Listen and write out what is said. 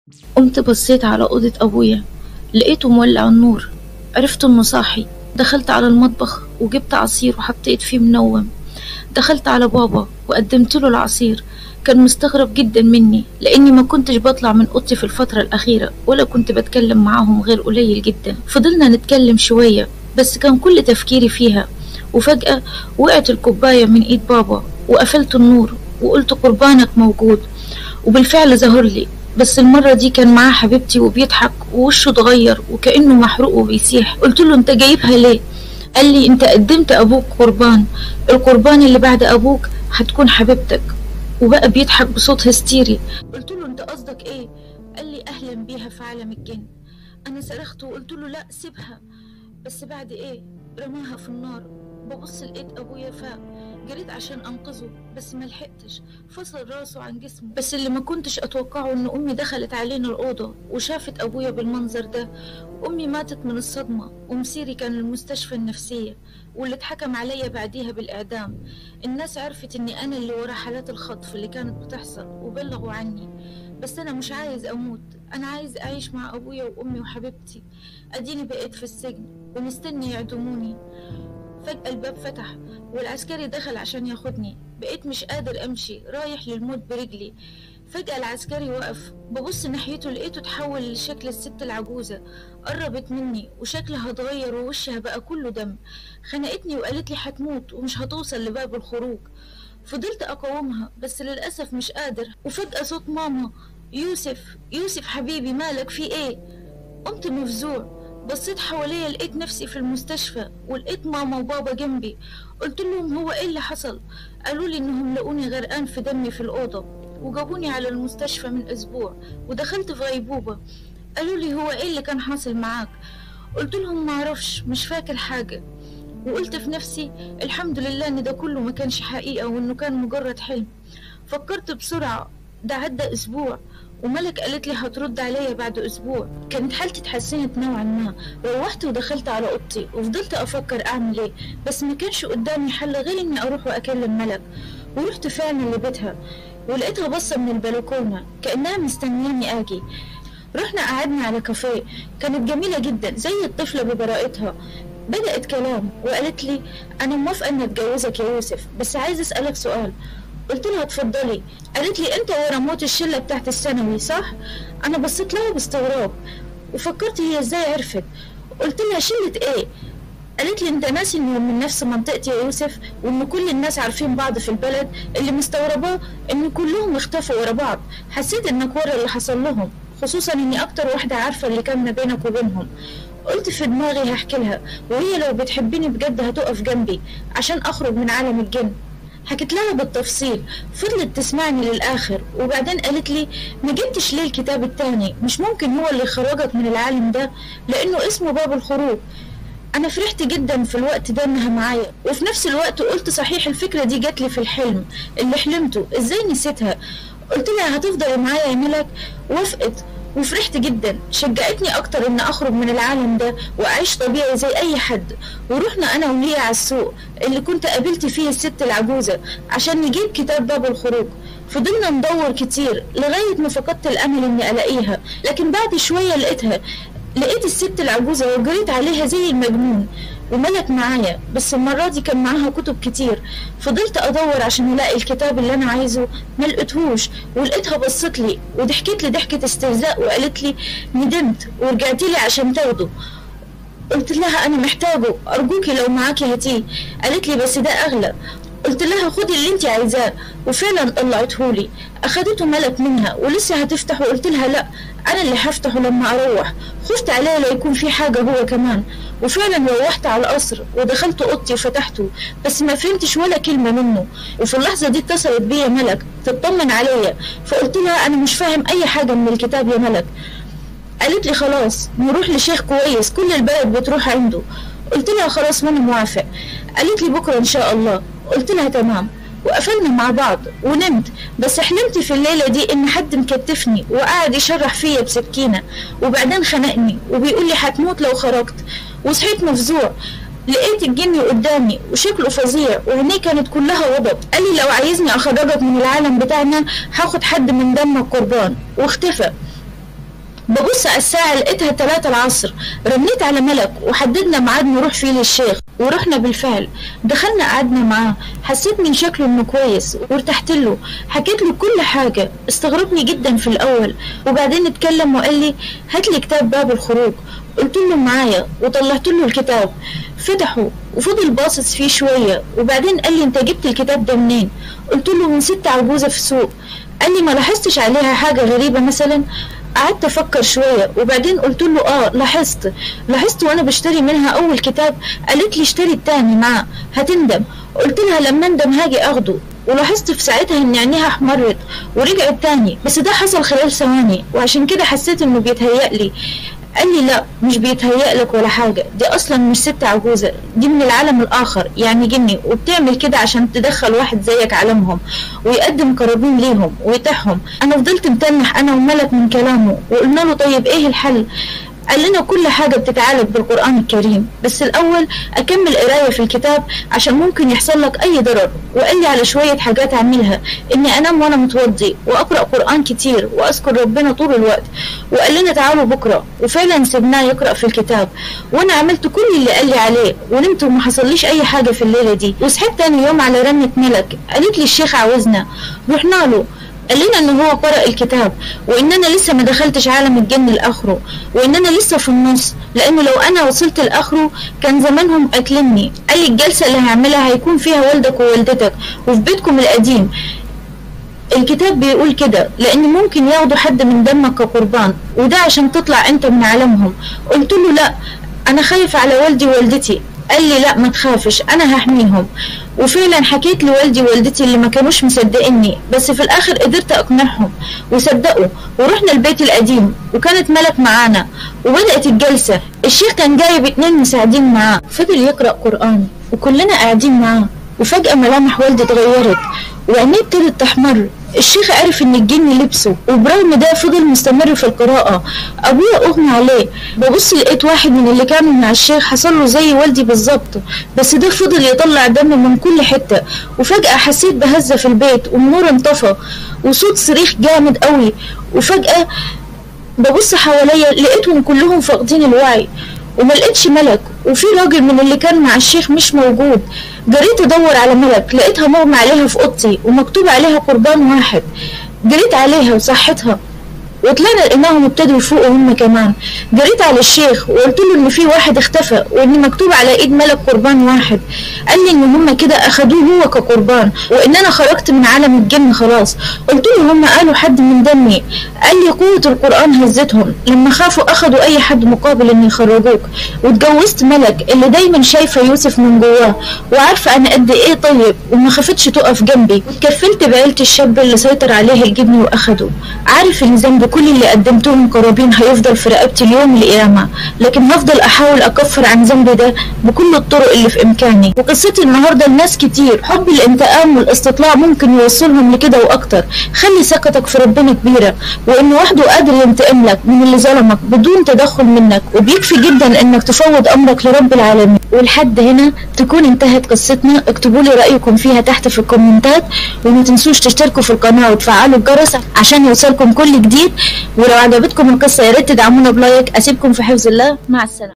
قمت بصيت على أوضة أبويا، لقيته مولع النور. عرفت إنه صاحي. دخلت على المطبخ وجبت عصير وحطيت فيه منوم. دخلت على بابا وقدمت له العصير. كان مستغرب جدا مني لأني ما كنتش بطلع من أوضتي في الفترة الأخيرة، ولا كنت بتكلم معاهم غير قليل جدا. فضلنا نتكلم شوية بس كان كل تفكيري فيها. وفجأة وقعت الكوباية من إيد بابا وقفلت النور وقلت قربانك موجود. وبالفعل ظهر لي، بس المرة دي كان معاه حبيبتي وبيضحك ووشه اتغير وكأنه محروق وبيسيح. قلت له انت جايبها ليه؟ قال لي انت قدمت ابوك قربان، القربان اللي بعد ابوك هتكون حبيبتك. وبقى بيضحك بصوت هستيري. قلت له انت قصدك ايه؟ قال لي اهلا بيها في عالم الجن. انا صرخت وقلت له لا سيبها، بس بعد ايه؟ رماها في النار. ببص لقيت ابويا فاق. جريت عشان انقذه بس ملحقتش، فصل راسه عن جسمه. بس اللي ما كنتش اتوقعه ان امي دخلت علينا الاوضه وشافت ابويا بالمنظر ده. امي ماتت من الصدمه ومسيري كان المستشفى النفسيه، واللي اتحكم عليا بعديها بالاعدام. الناس عرفت اني انا اللي ورا حالات الخطف اللي كانت بتحصل وبلغوا عني. بس انا مش عايز اموت، انا عايز اعيش مع ابويا وامي وحبيبتي. اديني بقيت في السجن ومستني يعدموني. فجأة الباب فتح والعسكري دخل عشان ياخدني. بقيت مش قادر امشي، رايح للموت برجلي. فجأة العسكري وقف، ببص ناحيته لقيته اتحول لشكل الست العجوزة. قربت مني وشكلها اتغير ووشها بقى كله دم. خنقتني وقالت لي هتموت ومش هتوصل لباب الخروج. فضلت اقاومها بس للأسف مش قادر. وفجأة صوت ماما، يوسف يوسف حبيبي مالك في ايه؟ قمت مفزوع، بصيت حواليا لقيت نفسي في المستشفى ولقيت ماما وبابا جنبي. قلت لهم هو ايه اللي حصل؟ قالوا لي انهم لقوني غرقان في دمي في الأوضة وجابوني على المستشفى من أسبوع ودخلت في غيبوبة. قالوا لي هو ايه اللي كان حاصل معاك؟ قلت لهم معرفش، مش فاكر حاجة. وقلت في نفسي الحمد لله ان ده كله ما كانش حقيقة وانه كان مجرد حلم. فكرت بسرعة، ده عدى أسبوع وملك قالت لي هترد عليا بعد أسبوع. كانت حالتي اتحسنت نوعا ما. روحت ودخلت على أوضتي وفضلت أفكر أعمل إيه، بس ما كانش قدامي حل غير إني أروح وأكلم ملك. ورحت فعلا لبيتها ولقيتها بصة من البلكونة كأنها مستنياني آجي. رحنا قعدنا على كافيه، كانت جميلة جدا زي الطفلة ببراءتها. بدأت كلام وقالت لي أنا موافقة إني أتجوزك يا يوسف، بس عايز أسألك سؤال. قلت لها اتفضلي. قالت لي انت ورا موت الشله بتاعت الثانوي صح؟ انا بصيت لها باستغراب وفكرت هي ازاي عرفت. قلت لها شله ايه؟ قالت لي انت ناسي انهم من نفس منطقتي يا يوسف، وان كل الناس عارفين بعض في البلد. اللي مستغرباه ان كلهم اختفوا ورا بعض. حسيت انك ورا اللي حصل لهم، خصوصا اني اكتر واحده عارفه اللي كان ما بينك وبينهم. قلت في دماغي هحكي لها، وهي لو بتحبني بجد هتقف جنبي عشان اخرج من عالم الجن. حكيت لها بالتفصيل، فضلت تسمعني للآخر وبعدين قالت لي ما جبتش ليه الكتاب التاني؟ مش ممكن هو اللي يخرجك من العالم ده، لأنه اسمه باب الخروج. أنا فرحت جدا في الوقت ده إنها معايا، وفي نفس الوقت قلت صحيح الفكرة دي جات لي في الحلم اللي حلمته، إزاي نسيتها؟ قلت لها هتفضلي معايا يا ملك. وافقت وفرحت جدا، شجعتني اكتر ان اخرج من العالم ده واعيش طبيعي زي اي حد. ورحنا انا وهي على السوق اللي كنت قابلت فيه الست العجوزة عشان نجيب كتاب باب الخروج. فضلنا ندور كتير لغاية ما فقدت الامل اني الاقيها، لكن بعد شوية لقيتها. لقيت الست العجوزة وجريت عليها زي المجنون. وملك معايا بس المرة دي كان معاها كتب كتير. فضلت ادور عشان الاقي الكتاب اللي انا عايزه، ما لقيتهوش. ولقيتها بصت لي وضحكت لي ضحكة استهزاء وقالت لي ندمت ورجعتي لي عشان تاخده. قلت لها انا محتاجه، ارجوكي لو معاكي هاتيه. قالت لي بس ده اغلى. قلت لها خدي اللي انت عايزاه، وفعلا طلعتهولي. اخدته ملك منها ولسه هتفتحه. قلت لها لا، انا اللي هفتحه لما اروح. خفت عليه لا يكون في حاجه هو كمان. وفعلا روحت على القصر ودخلت اوضتي وفتحته، بس ما فهمتش ولا كلمه منه. وفي اللحظه دي اتصلت بيا ملك تطمن عليا، فقلت لها انا مش فاهم اي حاجه من الكتاب يا ملك. قالت لي خلاص نروح لشيخ كويس كل البلد بتروح عنده. قلت لها خلاص وانا موافق. قالت لي بكره ان شاء الله. قلت لها تمام. وقفلنا مع بعض ونمت. بس حلمت في الليلة دي ان حد مكتفني وقاعد يشرح فيا بسكينة، وبعدين خنقني وبيقول لي هتموت لو خرجت. وصحيت مفزوع، لقيت الجن قدامي وشكله فظيع وعينيه كانت كلها وضب. قال لي لو عايزني اخرجك من العالم بتاعنا هاخد حد من دمك قربان، واختفى. ببص على الساعة لقيتها 3 العصر. رنيت على ملك وحددنا ميعاد نروح فيه للشيخ، ورحنا بالفعل. دخلنا قعدنا معاه، حسيت من شكله انه كويس وارتحت له. حكيت له كل حاجة. استغربني جدا في الاول، وبعدين اتكلم وقال لي هات لي كتاب باب الخروج. قلت له معايا، وطلعت له الكتاب. فتحه وفضل باصص فيه شوية، وبعدين قال لي انت جبت الكتاب ده منين؟ قلت له من ست عجوزة في السوق. قال لي ما لاحظتش عليها حاجة غريبة مثلا؟ قعدت افكر شويه، وبعدين قلت له لاحظت وانا بشتري منها اول كتاب. قالت لي اشتري التاني معاه هتندم. قلت لها لما اندم هاجي اخده. ولاحظت في ساعتها ان عينيها احمرت ورجعت تاني، بس ده حصل خلال ثواني، وعشان كده حسيت انه بيتهيألي. قال لي لا، مش بيتهيأ لك ولا حاجة، دي أصلا مش ست عجوزة، دي من العالم الآخر، يعني جني، وبتعمل كده عشان تدخل واحد زيك عالمهم ويقدم قرابين ليهم ويتاحهم. أنا فضلت متنح أنا وملك من كلامه، وقلنا له طيب إيه الحل؟ قال لنا كل حاجة بتتعالج بالقرآن الكريم، بس الأول أكمل قراية في الكتاب عشان ممكن يحصل لك أي ضرر. وقال لي على شوية حاجات أعملها، إني أنام وأنا متوضي وأقرأ قرآن كتير وأذكر ربنا طول الوقت. وقال لنا تعالوا بكرة، وفعلا سيبناه يقرأ في الكتاب، وأنا عملت كل اللي قال لي عليه ونمت وما حصليش أي حاجة في الليلة دي. وصحيت تاني يوم على رنة ملك، قالت لي الشيخ عاوزنا. رحنا له، قال لنا ان هو قرأ الكتاب، وان انا لسه ما دخلتش عالم الجن لاخره، وان انا لسه في النص، لانه لو انا وصلت لاخره كان زمانهم قتلني. قال لي الجلسه اللي هعملها هيكون فيها والدك ووالدتك وفي بيتكم القديم. الكتاب بيقول كده لان ممكن ياخدوا حد من دمك كقربان، وده عشان تطلع انت من عالمهم. قلت له لا، انا خايف على والدي ووالدتي. قال لي لا ما تخافش، انا هحميهم. وفعلا حكيت لوالدي ووالدتي اللي ما كانوش مصدقيني، بس في الاخر قدرت اقنعهم وصدقوا. ورحنا البيت القديم، وكانت ملك معانا، وبدأت الجلسة. الشيخ كان جايب 2 مساعدين معاه، فضل يقرأ قرآن وكلنا قاعدين معاه. وفجأة ملامح والدي اتغيرت وعينيه ابتدت تحمر. الشيخ عرف ان الجن لبسه، وبرغم ده فضل مستمر في القراءة. ابويا اغمى عليه. ببص لقيت واحد من اللي كانوا مع الشيخ حصل له زي والدي بالظبط، بس ده فضل يطلع دم من كل حتة. وفجأة حسيت بهزة في البيت، والنور انطفى، وصوت صريخ جامد قوي. وفجأة ببص حواليا لقيتهم كلهم فاقدين الوعي، وما لقيتش ملك، وفي راجل من اللي كان مع الشيخ مش موجود. جريت ادور على ملك، لقيتها مغمى عليها في اوضتي ومكتوب عليها قربان واحد. جريت عليها وصحتها، وطلعنا لقيناهم ابتدوا يفوقوا هم كمان. جريت على الشيخ وقلت له ان في واحد اختفى، وان مكتوب على ايد ملك قربان واحد. قال لي ان هم كده اخدوه هو كقربان، وان انا خرجت من عالم الجن خلاص. قلت له هم قالوا حد من دمي. قال لي قوة القرآن هزتهم، لما خافوا اخدوا اي حد مقابل ان يخرجوك. واتجوزت ملك اللي دايما شايفة يوسف من جواه، وعارفة انا قد ايه طيب، وما خافتش تقف جنبي. واتكفلت بعيلة الشاب اللي سيطر عليه الجن واخده. عارف ان ذنب كل اللي قدمته من قرابين هيفضل في رقبتي اليوم القيامة، لكن هفضل احاول اكفر عن ذنبي ده بكل الطرق اللي في امكاني. وقصتي النهارده لناس كتير، حب الانتقام والاستطلاع ممكن يوصلهم لكده واكتر. خلي ثقتك في ربنا كبيرة، وانه وحده قادر ينتقم لك من اللي ظلمك بدون تدخل منك، وبيكفي جدا انك تفوض امرك لرب العالمين. ولحد هنا تكون انتهت قصتنا. اكتبوا لي رايكم فيها تحت في الكومنتات، وما تنسوش تشتركوا في القناه وتفعلوا الجرس عشان يوصلكم كل جديد. ولو عجبتكم القصه يا ريت تدعمونا بلايك. اسيبكم في حفظ الله، مع السلامه.